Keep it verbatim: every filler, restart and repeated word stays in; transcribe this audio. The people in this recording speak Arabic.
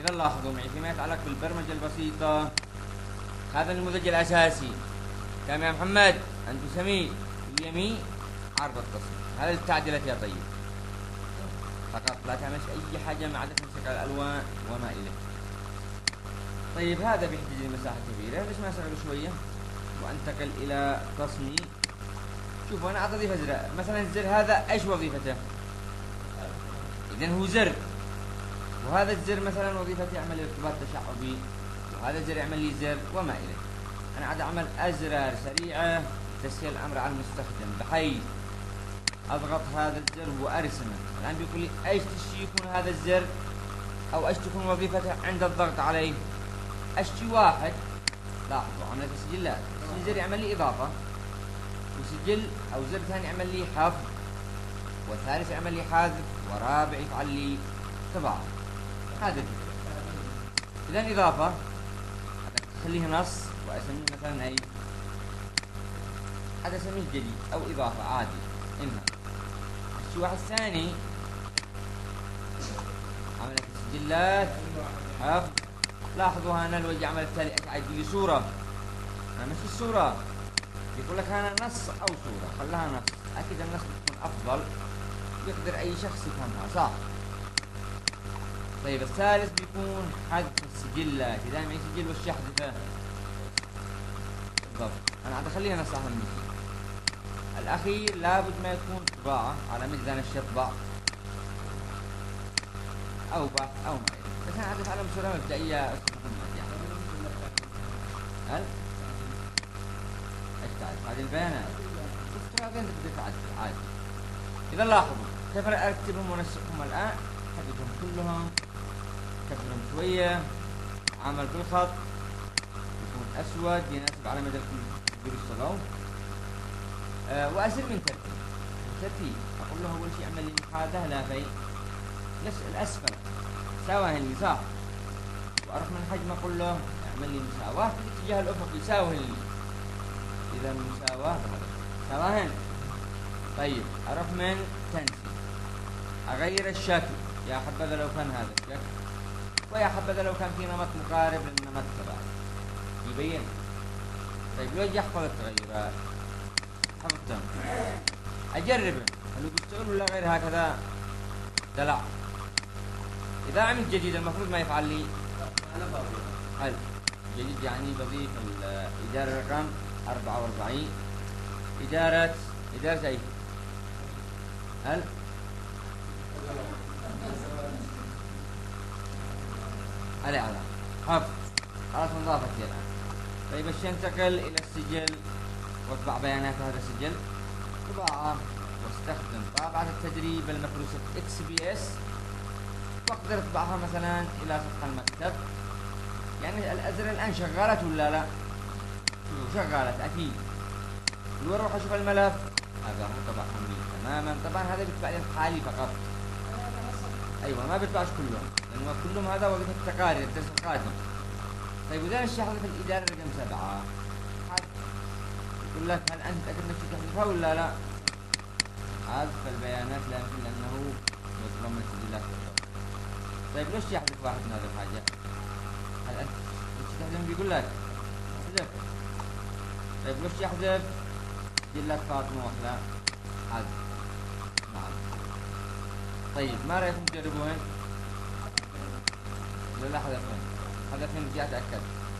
إذا لاحظوا معي فيما يتعلق بالبرمجة البسيطة، هذا النموذج الأساسي. كم يا محمد؟ أنت سميه اليمين عرض التصميم. هذا التعديلات يا طيب فقط، لا تعمل أي حاجة ما عدا تمسك على الألوان وما إليه. طيب هذا بيحتاج لمساحة كبيرة، ليش ما أصغر شوية وأنتقل إلى تصميم. شوفوا أنا أضيف زر، مثلا الزر هذا إيش وظيفته؟ إذن هو زر، وهذا الزر مثلا وظيفته يعمل ارتباط تشعبي، وهذا الزر يعمل لي زر وما إليه. أنا عاد أعمل أزرار سريعة تسهيل الأمر على المستخدم، بحيث أضغط هذا الزر وأرسمه. الآن بيقول لي إيش تشي يكون هذا الزر، أو إيش تكون وظيفته عند الضغط عليه. أشتي واحد، لاحظوا عملت سجلات، الزر يعمل لي إضافة، وسجل أو زر ثاني يعمل لي حفظ، والثالث يعمل لي حذف، ورابع يفعل لي طباعة. هذا الفكرة. إذا إضافة خليه نص وأسميه مثلا أي، هذا أسميه جديد أو إضافة عادي. إنها الشيء واحد ثاني عملت سجلات حفظ. لاحظوا هنا الوجه عمل التالي أقعد لي صورة، أنا مش الصورة يقول لك أنا نص أو صورة، خلاها نص. أكيد النص بتكون أفضل، يقدر أي شخص يفهمها صح. طيب الثالث بيكون حذف السجلات، إذا معي سجل وش يحذفه بالضبط. أنا عاد أخليها نص أهم شيء. الأخير لابد ما يكون طباعة على ميزان الشطبع أو بحث أو ما إليه. بس أنا عاد أتعلم بصورة مبدئية أستاذ محمد يعني. هل؟ إيش تعرف هذه البيانات؟ افتراضيا تقدر تعدل عادي. إذا لاحظوا كيف أرتبهم ونسقهم الآن. حددهم كلهم، كبرهم شوية، عمل بالخط يكون أسود يناسب على مدى كل الصغور. أه وأسير من ترتيب ترتيب أقول له أول شيء اعمل لي محاذاة لا في الأسفل ساوى لي صح، وأروح من حجم أقول له اعمل لي مساواة في الاتجاه الأفقي ساوي لي. إذا مساواة سواهن. طيب أروح من تنسيق أغير الشكل، يا حبذا لو كان هذا الشكل، ويا حبذا لو كان في نمط مقارب للنمط تبعه يبين. طيب لو يحفظ التغيرات حفظتهم أجربه هل بيشتغل ولا غير هكذا دلع. إذا عملت جديد المفروض ما يفعل لي هل جديد، يعني بضيف الإدارة رقم أربعة وأربعين، إدارة إدارة أي هل على على حفظ خلاص انضافت لي الآن. طيب الشيء انتقل إلى السجل واطبع بيانات هذا السجل طباعة، واستخدم طابعة التدريب المفروسة إكس بي إس، واقدر اطبعها مثلا إلى سطح المكتب. يعني الأزرار الآن شغالت ولا لا؟ شغالت أكيد. لو أروح أشوف الملف هذا هو طبع حميد تماما. طبعا هذا بيتبع لي الحالي فقط، أيوة ما بيتبعش كلهم لأنه كلهم هذا وظيفة التقارير الدرس القادم. طيب وإذا الشيء في الإدارة رقم سبعة يقول لك هل أنت متأكد أنك تحذفها ولا لا؟ حذف البيانات لا يمكن لأنه يضم السجلات. طيب ليش يحذف واحد من هذه الحاجة؟ هل أنت تستخدم بيقول لك حذف. طيب ليش يحذف سجلات فاطمة وأخلاق؟ حذف نعم. طيب ما رأيكم تجربون؟ لا لا حذفين حذفين بدي أتأكد.